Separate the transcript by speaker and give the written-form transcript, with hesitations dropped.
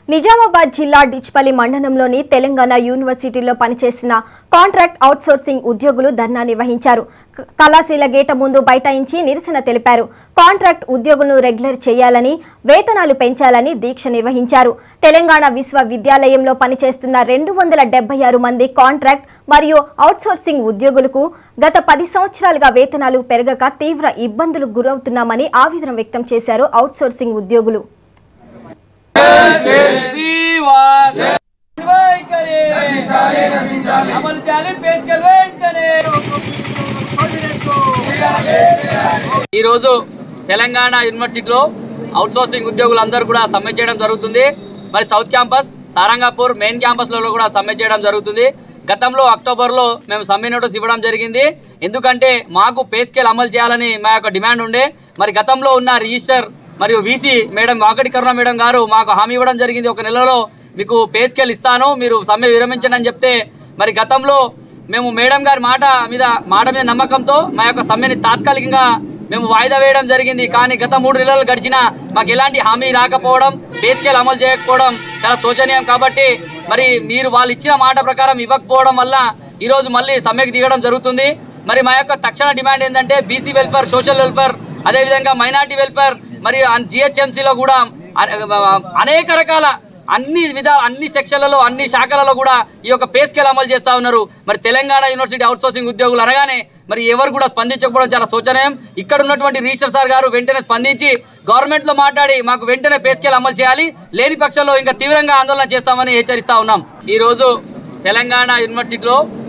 Speaker 1: నిజామాబాద్ జిల్లా డిచ్పల్లి మండలంలోని తెలంగాణ యూనివర్సిటీలో పనిచేసిన కాంట్రాక్ట్ అవుట్సోర్సింగ్ ఉద్యోగులు ధర్నా నిర్వహించారు. కళాశాల గేట ముందు బైఠాయించి నిరసన తెలిపారు. కాంట్రాక్ట్ ఉద్యోగులను రెగ్యులర్ చేయాలని, వేతనాలు పెంచాలని దీక్ష నిర్వహించారు. తెలంగాణ విశ్వవిద్యాలయంలో పనిచేస్తున్న 276 మంది కాంట్రాక్ట్ మరియు అవుట్సోర్సింగ్ ఉద్యోగులకు గత 10 సంవత్సరాలుగా వేతనాలు పెరగక తీవ్ర ఇబ్బందులకు గురవుతున్నామని ఆవేదన వ్యక్తం చేశారు అవుట్సోర్సింగ్ ఉద్యోగులు.
Speaker 2: ఈరోజు తెలంగాణ యూనివర్సిటీలో అవుట్సోర్సింగ్ ఉద్యోగులందరూ కూడా సమ్మె చేయడం జరుగుతుంది. మరి సౌత్ క్యాంపస్, సారంగాపూర్ మెయిన్ క్యాంపస్లలో కూడా సమ్మె చేయడం జరుగుతుంది. గతంలో అక్టోబర్లో మేము సమ్మె నోటీస్ ఇవ్వడం జరిగింది. ఎందుకంటే మాకు పే స్కేల్ అమలు చేయాలని మా యొక్క డిమాండ్ ఉండే. మరి గతంలో ఉన్న రిజిస్టర్ మరియు VC madam Vakati Karuna madam గారు మాకు హామీ ఇవ్వడం జరిగింది, 1 నెలలో మీకు పే స్కేల్ ఇస్తాను, మీరు సమ్మె విరమించండి అని చెప్తే, మరి గతంలో మేము మేడం గారి మాట మీద నమ్మకంతో మా యొక్క సమ్మెని తాత్కాలికంగా మేము వాయిదా వేయడం జరిగింది. కానీ గత 3 నెలలు గడిచినా మాకు ఎలాంటి హామీ రాకపోవడం, పే స్కేల్ అమలు చేయకపోవడం చాలా శోచనీయం. కాబట్టి మరి మీరు వాళ్ళు ఇచ్చిన మాట ప్రకారం ఇవ్వకపోవడం వల్ల ఈరోజు మళ్ళీ సమ్మెకు దిగడం జరుగుతుంది. మరి మా యొక్క తక్షణ డిమాండ్ ఏంటంటే బీసీ వెల్ఫేర్, సోషల్ వెల్ఫేర్, అదేవిధంగా మైనార్టీ వెల్ఫేర్ మరియు జిహెచ్ఎంసీలో కూడా అనేక రకాల అన్ని సెక్షన్లలో, అన్ని శాఖలలో కూడా ఈ యొక్క పే స్కేల్ అమలు చేస్తూ ఉన్నారు. మరి తెలంగాణ యూనివర్సిటీ అవుట్సోర్సింగ్ ఉద్యోగులు అనగానే మరి ఎవరు కూడా స్పందించకపోవడం చాలా శోచనీయం. ఇక్కడ ఉన్నటువంటి రిజిస్టర్ సార్ గారు వెంటనే స్పందించి గవర్నమెంట్లో మాట్లాడి మాకు వెంటనే పే స్కేల్ అమలు చేయాలి, లేని పక్షంలో ఇంకా తీవ్రంగా ఆందోళన చేస్తామని హెచ్చరిస్తూ ఉన్నాం. ఈరోజు తెలంగాణ యూనివర్సిటీలో